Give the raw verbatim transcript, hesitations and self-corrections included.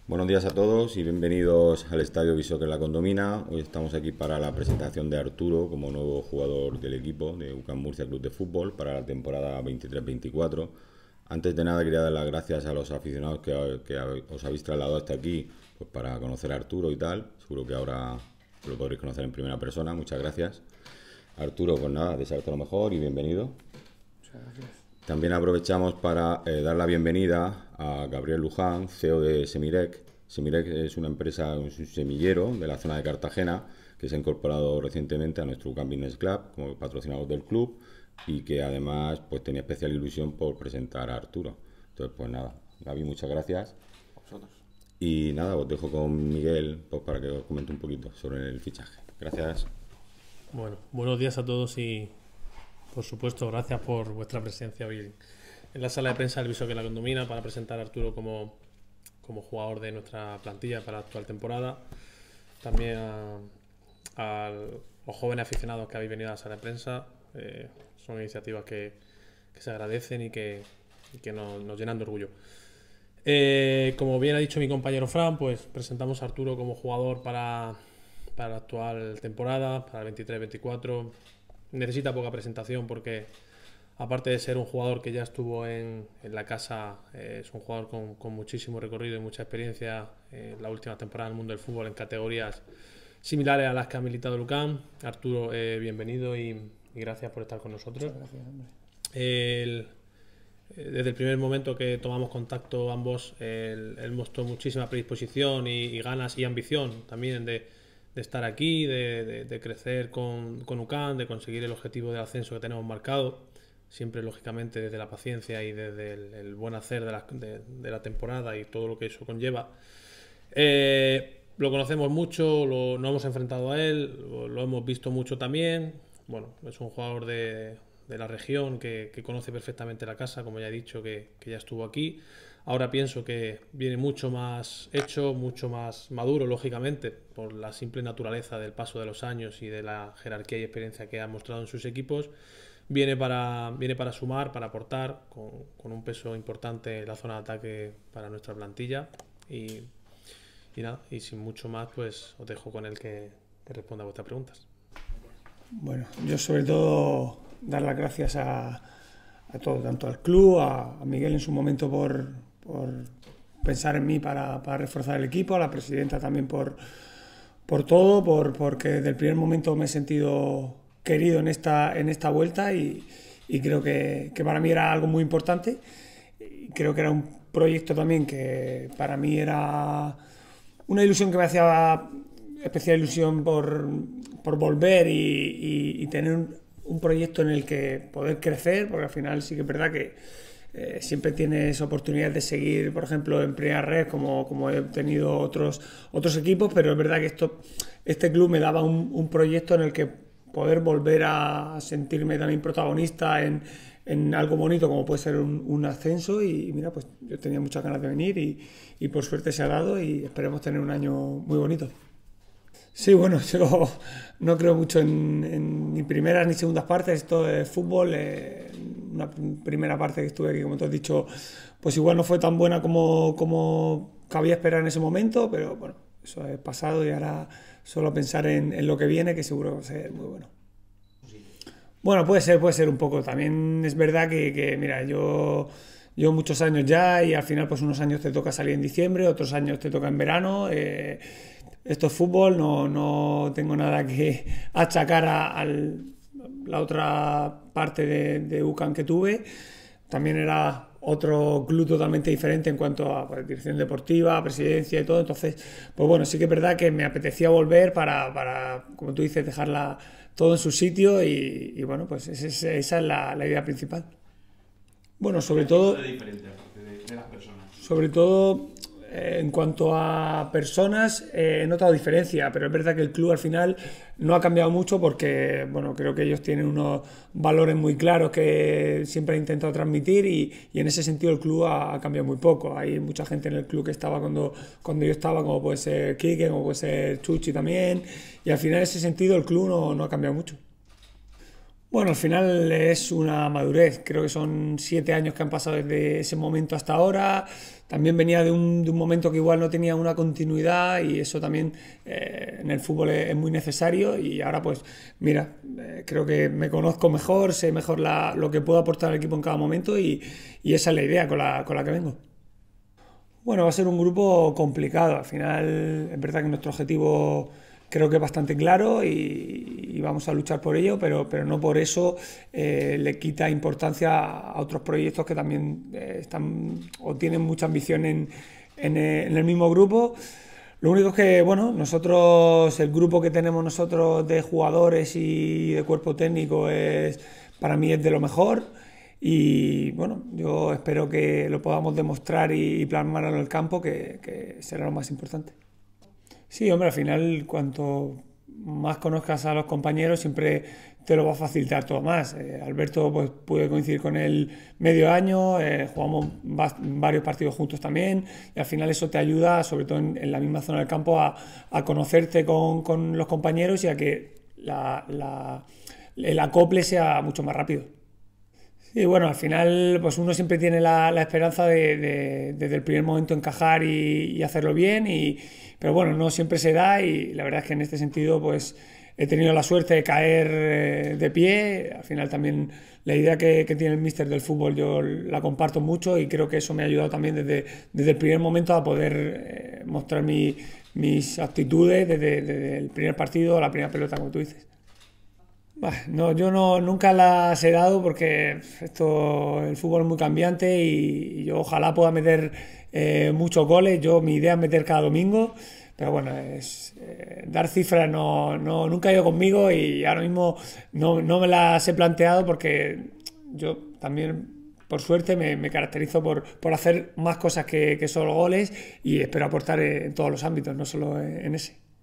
Buenos días a todos y bienvenidos al Estadio Bishoque La Condomina. Hoy estamos aquí para la presentación de Arturo como nuevo jugador del equipo de UCAM Murcia Club de Fútbol para la temporada veintitrés veinticuatro. Antes de nada quería dar las gracias a los aficionados que, que os habéis trasladado hasta aquí pues, para conocer a Arturo y tal. Seguro que ahora lo podréis conocer en primera persona. Muchas gracias. Arturo, pues nada, desearte lo mejor y bienvenido. Muchas gracias. También aprovechamos para eh, dar la bienvenida a Gabriel Luján, C E O de Semirec. Semirec es una empresa, un semillero de la zona de Cartagena que se ha incorporado recientemente a nuestro UCAM Business Club como patrocinador del club y que además pues tenía especial ilusión por presentar a Arturo. Entonces, pues nada, Gaby, muchas gracias. A vosotros. Y nada, os dejo con Miguel pues, para que os comente un poquito sobre el fichaje. Gracias. Bueno, buenos días a todos y por supuesto gracias por vuestra presencia hoy en la sala de prensa del Bishoque La Condomina para presentar a Arturo como, como jugador de nuestra plantilla para la actual temporada. También a, a los jóvenes aficionados que habéis venido a la sala de prensa. Eh, son iniciativas que, que se agradecen y que, y que nos, nos llenan de orgullo. Eh, como bien ha dicho mi compañero Fran, pues presentamos a Arturo como jugador para, para la actual temporada, para el veintitrés veinticuatro. Necesita poca presentación porque, aparte de ser un jugador que ya estuvo en, en la casa, eh, es un jugador con, con muchísimo recorrido y mucha experiencia en la última temporada en el mundo del fútbol en categorías similares a las que ha militado el UCAM. Arturo, eh, bienvenido y, y gracias por estar con nosotros. Muchas gracias, hombre. El, desde el primer momento que tomamos contacto ambos, él, él mostró muchísima predisposición y, y ganas y ambición también de de estar aquí, de, de, de crecer con, con UCAM, de conseguir el objetivo de ascenso que tenemos marcado, siempre lógicamente desde la paciencia y desde el, el buen hacer de la, de, de la temporada y todo lo que eso conlleva. Eh, lo conocemos mucho, lo, nos hemos enfrentado a él, lo, lo hemos visto mucho también. Bueno, es un jugador de, de la región que, que conoce perfectamente la casa, como ya he dicho, que, que ya estuvo aquí. Ahora pienso que viene mucho más hecho, mucho más maduro, lógicamente, por la simple naturaleza del paso de los años y de la jerarquía y experiencia que ha mostrado en sus equipos. Viene para, viene para sumar, para aportar, con, con un peso importante en la zona de ataque para nuestra plantilla. Y, y nada, y sin mucho más, pues os dejo con él que, que responda a vuestras preguntas. Bueno, yo sobre todo dar las gracias a, a todo, tanto al club, a, a Miguel en su momento por... por pensar en mí para, para reforzar el equipo, a la presidenta también por, por todo, por, porque desde el primer momento me he sentido querido en esta, en esta vuelta y, y creo que, que para mí era algo muy importante. Y creo que era un proyecto también que para mí era una ilusión que me hacía especial ilusión por, por volver y, y, y tener un, un proyecto en el que poder crecer, porque al final sí que es verdad que Eh, siempre tienes oportunidades de seguir, por ejemplo, en primera red, como, como he tenido otros, otros equipos, pero es verdad que esto, este club me daba un, un proyecto en el que poder volver a sentirme también protagonista en, en algo bonito como puede ser un, un ascenso y, y mira, pues yo tenía muchas ganas de venir y, y por suerte se ha dado y esperemos tener un año muy bonito. Sí, bueno, yo no creo mucho en, en ni primeras ni segundas partes, esto es fútbol. Eh, una primera parte que estuve aquí, como te has dicho, pues igual no fue tan buena como, como cabía esperar en ese momento, pero bueno, eso es pasado y ahora solo pensar en, en lo que viene, que seguro va a ser muy bueno. Bueno, puede ser, puede ser un poco. También es verdad que, que mira, yo llevo muchos años ya y al final pues unos años te toca salir en diciembre, otros años te toca en verano. Eh, esto es fútbol, no, no tengo nada que achacar a, a la otra parte de, de UCAM que tuve. También era otro club totalmente diferente en cuanto a pues, dirección deportiva, presidencia y todo. Entonces, pues bueno, sí que es verdad que me apetecía volver para, para como tú dices, dejarla todo en su sitio y, y bueno, pues esa es, esa es la, la idea principal. Bueno, sobre todo... Sobre todo... En cuanto a personas, eh, he notado diferencia, pero es verdad que el club al final no ha cambiado mucho porque, bueno, creo que ellos tienen unos valores muy claros que siempre han intentado transmitir y, y en ese sentido el club ha, ha cambiado muy poco. Hay mucha gente en el club que estaba cuando, cuando yo estaba, como puede ser Quique, como puede ser Chuchi también, y al final en ese sentido el club no, no ha cambiado mucho. Bueno, al final es una madurez. Creo que son siete años que han pasado desde ese momento hasta ahora. También venía de un, de un momento que igual no tenía una continuidad y eso también eh, en el fútbol es, es muy necesario. Y ahora pues, mira, eh, creo que me conozco mejor, sé mejor la, lo que puedo aportar al equipo en cada momento y, y esa es la idea con la, con la que vengo. Bueno, va a ser un grupo complicado. Al final es verdad que nuestro objetivo creo que es bastante claro y, y vamos a luchar por ello, pero, pero no por eso eh, le quita importancia a otros proyectos que también eh, están o tienen mucha ambición en, en, en el mismo grupo. Lo único es que, bueno, nosotros, el grupo que tenemos nosotros de jugadores y de cuerpo técnico es, para mí es de lo mejor. Y bueno, yo espero que lo podamos demostrar y, y plasmar en el campo, que, que será lo más importante. Sí, hombre, al final, cuanto más conozcas a los compañeros, siempre te lo va a facilitar todo más. Eh, Alberto, pues pude coincidir con él medio año, eh, jugamos varios partidos juntos también, y al final eso te ayuda, sobre todo en, en la misma zona del campo, a, a conocerte con, con los compañeros y a que la, la, el acople sea mucho más rápido. Y bueno, al final pues uno siempre tiene la, la esperanza de, de desde el primer momento encajar y, y hacerlo bien, y, pero bueno, no siempre se da y la verdad es que en este sentido pues he tenido la suerte de caer eh, de pie. Al final también la idea que, que tiene el míster del fútbol yo la comparto mucho y creo que eso me ha ayudado también desde, desde el primer momento a poder eh, mostrar mi, mis aptitudes desde, desde el primer partido a la primera pelota, como tú dices. No, yo no, nunca las he dado porque esto, el fútbol es muy cambiante y, y yo ojalá pueda meter eh, muchos goles. Yo, mi idea es meter cada domingo, pero bueno, es, eh, dar cifras no, no, nunca ha ido conmigo y ahora mismo no, no me las he planteado porque yo también, por suerte, me, me caracterizo por, por hacer más cosas que, que solo goles y espero aportar en todos los ámbitos, no solo en ese.